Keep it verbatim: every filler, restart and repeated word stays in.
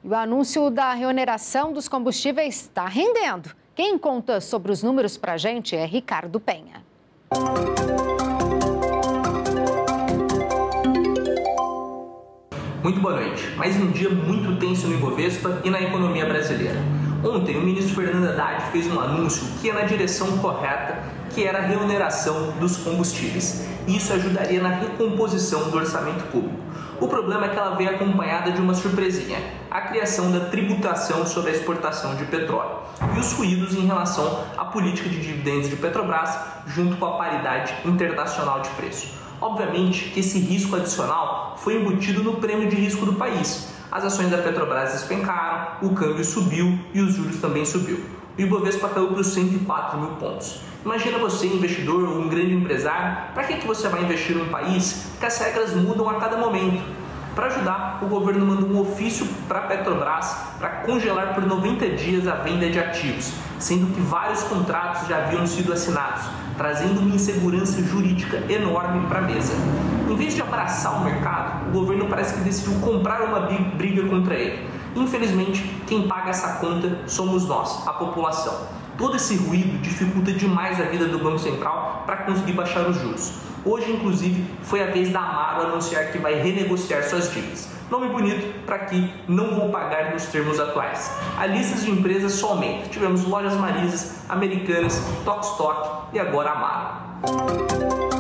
E o anúncio da reoneração dos combustíveis está rendendo. Quem conta sobre os números para a gente é Ricardo Penha. Muito boa noite. Mais um dia muito tenso no Ibovespa e na economia brasileira. Ontem, o ministro Fernando Haddad fez um anúncio que ia na direção correta, que era a reoneração dos combustíveis. E isso ajudaria na recomposição do orçamento público. O problema é que ela veio acompanhada de uma surpresinha, a criação da tributação sobre a exportação de petróleo e os ruídos em relação à política de dividendos de Petrobras junto com a paridade internacional de preço. Obviamente que esse risco adicional foi embutido no prêmio de risco do país. As ações da Petrobras despencaram, o câmbio subiu e os juros também subiu. O Ibovespa caiu para os cento e quatro mil pontos. Imagina você, investidor ou um grande empresário, para que, que você vai investir num país que as regras mudam a cada momento? Para ajudar, o governo mandou um ofício para a Petrobras para congelar por noventa dias a venda de ativos, sendo que vários contratos já haviam sido assinados, trazendo uma insegurança jurídica enorme para a mesa. Em vez de abraçar o mercado, o governo parece que decidiu comprar uma briga contra ele. Infelizmente, quem paga essa conta somos nós, a população. Todo esse ruído dificulta demais a vida do Banco Central para conseguir baixar os juros. Hoje, inclusive, foi a vez da Amaro anunciar que vai renegociar suas dívidas. Nome bonito para que não vão pagar nos termos atuais. A lista de empresas só aumenta. Tivemos Lojas Marizas, Americanas, Tokstok e agora Amaro.